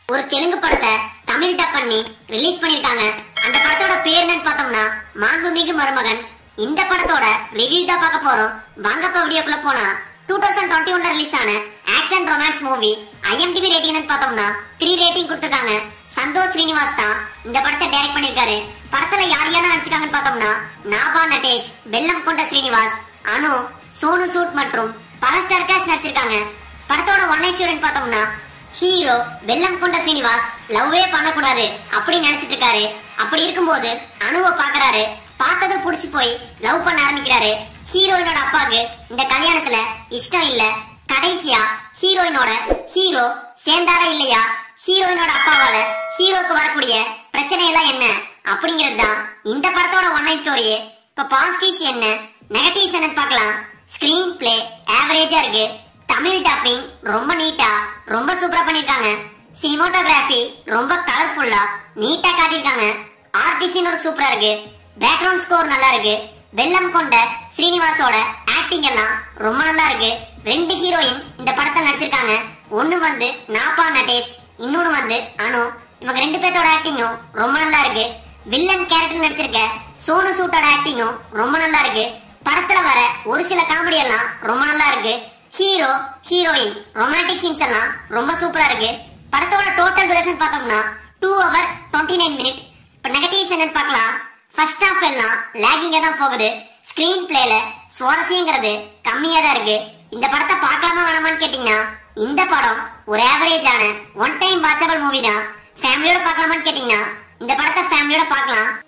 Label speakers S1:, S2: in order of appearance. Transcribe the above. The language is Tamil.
S1: ஒரு தெலுங்கு படத்தை தமிழ் டப் பண்ணி ரிலீஸ் பண்ணிருக்காங்க. அந்த படத்தோட பேர் என்னன்னு பார்த்தோம்னா மாண்புமிகு மருமகன். இந்த படத்தோட ரிவ்யூ தான் பார்க்க போறோம். வாங்கப்பா வீடியோக்குள்ள போனா 2021ல ரிலீஸ் ஆன action romance movie IMDb rating பார்த்தோம்னா 3 ரேட்டிங் கொடுத்திருக்காங்க. சந்தோஷ் ஸ்ரீனிவாஸ் தான் இந்த படத்தை டைரக்ட் பண்ணிருக்காரு. படத்துல யார் யாரெல்லாம் நடிச்சிருக்காங்கன்னு பார்த்தோம்னா நாபா நட்டேஷ், வெல்லம் கொண்ட ஸ்ரீனிவாஸ், அனு, சோனு சூட் மற்றும் பல ஸ்டார் காஸ்ட் நடிச்சிருக்காங்க. படத்தோட ஒன்லைன் பார்த்தோம்னா ஹீரோ வெல்லம் கொண்ட ஸ்ரீனிவாஸ் லவ்வே பண்ணக்கூடாது அப்படி நினைச்சிட்டு இருக்காரு. அப்படி இருக்கும்போது அனுவை பாக்குறாரு. பார்த்தது புடிச்சு போய் லவ் பண்ண ஆரம்பிக்கிறாரு. ஹீரோயினோட அப்பாவுக்கு இந்த கல்யாணத்துல இஷ்டம் இல்ல. கடைசியா ஹீரோயினோட ஹீரோ சேர்ந்தாரா இல்லையா, ஹீரோயினோட அப்பாவால ஹீரோக்கு வரக்கூடிய பிரச்சனை எல்லாம் என்ன அப்படிங்கிறது தான் இந்த படத்தோட ஒன்லைன் ஸ்டோரி. இப்ப பாசிட்டிவ்ஸ் என்ன, நெகட்டிவ்ஸ் என்னன்னு பார்க்கலாம். ஸ்கிரீன் பிளே ஆவரேஜா இருக்கு. தமிழ் டாப்பிங் ரொம்ப நீட்டா ரொம்ப சூப்பரா பண்ணிருக்காங்க. சினிமாட்டோகிராஃபி ரொம்ப கலர்ஃபுல்லா நீட்டா காட்டிருக்காங்க. ஆர்ட் டிசைன் ஒரு சூப்பரா இருக்கு. பேக்ரவுண்ட் ஸ்கோர் நல்லா இருக்கு. வெல்லம் கொண்ட ஸ்ரீனிவாசோட ஆக்டிங் எல்லாம் ரொம்ப நல்லா இருக்கு. 2 ஹீரோயின் இந்த படத்தில் நடிச்சிருக்காங்க. ஒன்னு வந்து நாபா நட்டேஷ், இன்னொன்னு வந்து அனு. இவங்க 2 பேர்த்தோட ஆக்டிங்கும் ரொம்ப நல்லா இருக்கு. வில்லன் கேரக்டர் நடிச்சிருக்க சோனு சூட்டோட ஆக்டிங்கும் ரொம்ப நல்லா இருக்கு. படத்துல வர ஒரு சில காமெடி எல்லாம் ரொம்ப நல்லா இருக்கு. ஹீரோ ஹீரோயின் ரொமான்டிக் சீன்ஸ் எல்லாம் ரொம்ப சூப்பரா இருக்கு. படத்தோட டோட்டல் டியூரேஷன் பார்த்தோம்னா 2 hours 29 minutes. இப்ப நெகட்டிவ்ஸ் என்னன்னு பார்க்கலாம். ஃபர்ஸ்ட் ஹாஃப் எல்லாம் லாகிங்கா தான் போகுது. ஸ்கிரீன் பிளேல சுவாரஸ்யங்கிறது கம்மியா தான் இருக்கு. இந்த படத்தை பார்க்கலாமா வேணாமான்னு கேட்டீங்கன்னா இந்த படம் ஒரு ஆவரேஜான ஒன் டைம் வாட்சபிள் மூவி தான். ஃபேமிலியோட பார்க்கலாமான்னு கேட்டீங்கன்னா இந்த படத்தை ஃபேமிலியோட பார்க்கலாம்.